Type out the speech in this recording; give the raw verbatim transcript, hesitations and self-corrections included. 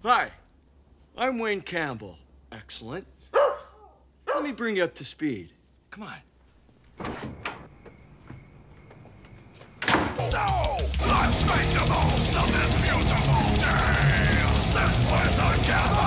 Hi, I'm Wayne Campbell. Excellent. Let me bring you up to speed. Come on. So, let's make the most of this beautiful day. Since we're together.